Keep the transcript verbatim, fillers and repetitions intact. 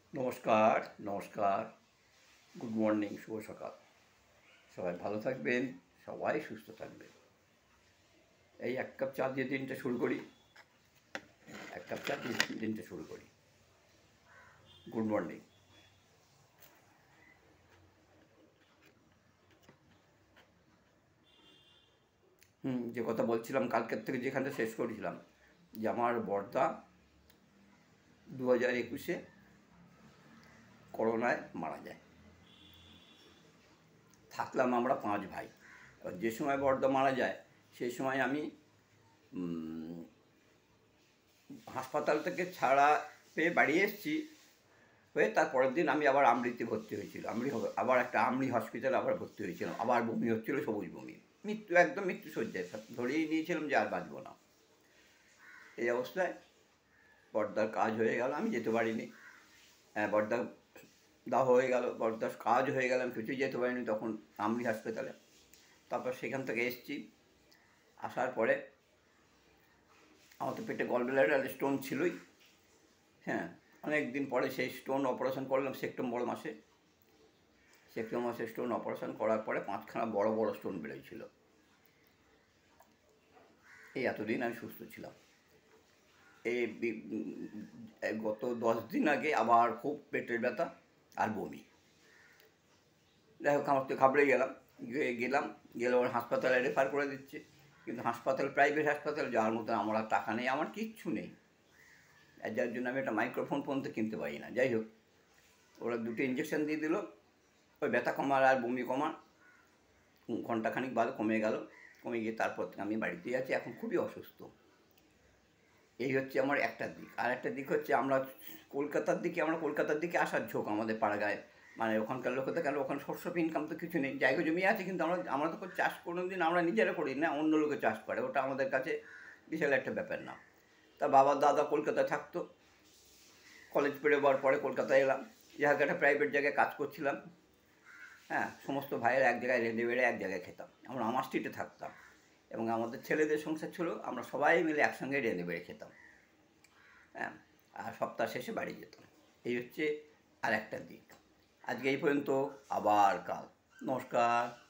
নমস্কার, নমস্কার। Good morning, শুভ সকাল। সবাই ভালো থাকবেন, সবাই সুস্থ থাকবেন। এই এক কাপ চা দিয়ে দিনটা শুরু করি। এক কাপ চা দিয়ে দিনটা শুরু করি। Good morning. হুম যে কথা বলছিলাম কালকের থেকে, যেখানটা শেষ করেছিলাম, যে আমার বড়দা দু হাজার একুশে করোনায় মারা যায়। থাকলাম আমরা পাঁচ ভাই। যে সময় বড়দা মারা যায় সেই সময় আমি হাসপাতাল থেকে ছাড়া পেয়ে বাড়ি এসেছি। হয়ে তার পরের দিন আমি আবার আমৃত্যু ভর্তি হয়েছিল। আমরি আবার একটা আমরি হসপিটালে আবার ভর্তি হয়েছিলাম। আবার বমি হচ্ছিলো, সবুজ বমি, মৃত্যু, একদম মৃত্যু শয্যায় ধরেই নিয়েছিলাম যে আর বাঁচবো না। এই অবস্থায় বড়দার কাজ হয়ে গেল, আমি যেতে পারিনি। হ্যাঁ, বড়দা দাহ হয়ে গেল, বড়দার কাজ হয়ে গেল, আমি কিছুই যেতে পারিনি তখন আমরি হাসপাতালে। তারপর সেখান থেকে এসেছি। আসার পরে আমার তো পেটে গলব্লাডার স্টোন ছিলই। হ্যাঁ, অনেক দিন পরে সেই স্টোন অপারেশন করলাম সেপ্টেম্বর মাসে। সেপ্টেম্বর মাসে স্টোন অপারেশন করার পরে পাঁচখানা বড় বড় স্টোন বেরোয়ছিল। এই এতদিন আমি সুস্থ ছিলাম। এই গত দশ দিন আগে আবার খুব পেটের ব্যথা আর বমি। যাই হোক, আমার তো ঘাবড়ে গেলাম। গেলাম গেলে ওর হাসপাতালে রেফার করে দিচ্ছে। কিন্তু হাসপাতাল প্রাইভেট হাসপাতাল, যাওয়ার মতো আমার আর টাকা নেই, আমার কিচ্ছু নেই। যার জন্য আমি একটা মাইক্রোফোন পর্যন্ত কিনতে পারি না। যাই হোক, ওরা দুটো ইঞ্জেকশন দিয়ে দিল, ওই ব্যথা কমার আর বমি কমার। ঘন্টাখানিক বাদ কমে গেল। কমে গিয়ে তারপর থেকে আমি বাড়িতেই আছি, এখন খুবই অসুস্থ। এই হচ্ছে আমার একটা দিক। আর একটা দিক হচ্ছে, আমরা কলকাতার দিকে আমরা কলকাতার দিকে আসার ঝোঁক আমাদের পাড়াগায়। মানে ওখানকার লোকেদের, কেন ওখানে শস্য ইনকাম তো কিছু নেই, জায়গা জমি আছে কিন্তু আমরা আমরা তো চাষ কোনো দিন আমরা নিজেরা করি না, অন্য লোকে চাষ করে, ওটা আমাদের কাছে বিশাল একটা ব্যাপার না। তা বাবার দাদা কলকাতায় থাকতো, কলেজ পেরোবার পরে কলকাতায় এলাম। যাকে একটা প্রাইভেট জায়গায় কাজ করছিলাম। হ্যাঁ, সমস্ত ভাইয়ের এক জায়গায় রেঁধে বেড়ে এক জায়গায় খেতাম। আমরা আমার স্ট্রিটে থাকতাম এবং আমাদের ছেলেদের সংসার ছিল, আমরা সবাই মিলে একসঙ্গে রেঁধে বেড়ে খেতাম। হ্যাঁ, আর সপ্তাহ শেষে বাড়ি যেতাম। এই হচ্ছে আর একটা দিক। আজকে এই পর্যন্ত, আবার কাল। নমস্কার।